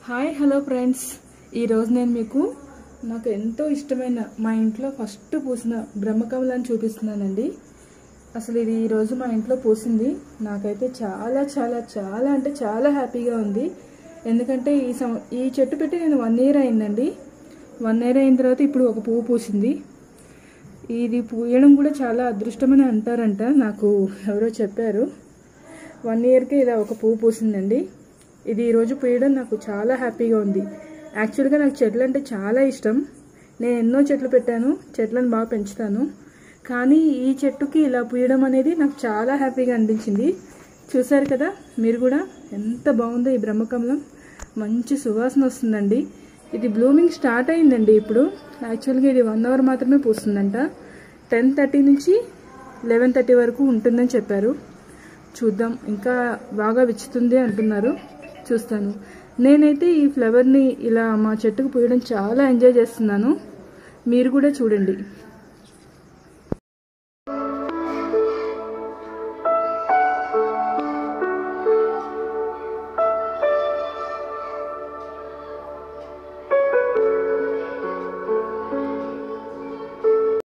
Hi hello friends, ఈరోజు నేను మీకు నాకు ఎంతో ఇష్టమైన మా ఇంట్లో ఫస్ట్ పూసిన బ్రహ్మకమలాన్ని చూపిస్తున్నానండి. అసలు ఇది ఈరోజు మా ఇంట్లో పూసింది. నాకైతే చాలా చాలా చాలా అంటే చాలా హ్యాపీగా ఉంది. ఎందుకంటే ఈ చెట్టు పెట్టి నేను 1 year అయిందండి. 1 year అయిన తర్వాత ఇప్పుడు ఒక పువ్వు పూసింది. ఇది పూయడం కూడా చాలా అదృష్టమని అంటారంట, నాకు ఎవరో చెప్పారు. 1 yearకే ఇలా ఒక పువ్వు పూసిందండి. ఇది ఈరోజు పూయడం నాకు చాలా హ్యాపీగా ఉంది. యాక్చువల్గా నాకు చెట్లు అంటే చాలా ఇష్టం. నేను ఎన్నో చెట్లు పెట్టాను, చెట్లను బాగా పెంచుతాను. కానీ ఈ చెట్టుకి ఇలా పూయడం అనేది నాకు చాలా హ్యాపీగా అనిపించింది. చూసారు కదా మీరు కూడా, ఎంత బాగుందో ఈ బ్రహ్మకమలం. మంచి సువాసన వస్తుందండి. ఇది బ్లూమింగ్ స్టార్ట్ అయిందండి ఇప్పుడు. యాక్చువల్గా ఇది 1 hour మాత్రమే పూస్తుందంట. 10:30 నుంచి 11:30 వరకు ఉంటుందని చెప్పారు. చూద్దాం, ఇంకా బాగా విచ్చుతుంది అంటున్నారు. చూస్తాను. నేనైతే ఈ ఫ్లవర్ని ఇలా మా చెట్టుకు పూయడం చాలా ఎంజాయ్ చేస్తున్నాను. మీరు కూడా చూడండి.